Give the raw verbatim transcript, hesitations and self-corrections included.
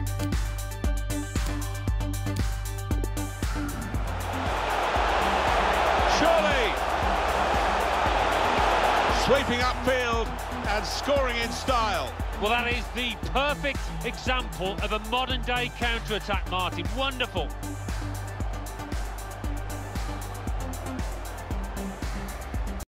Surely! Sweeping upfield and scoring in style. Well, that is the perfect example of a modern-day counter-attack, Martin. Wonderful.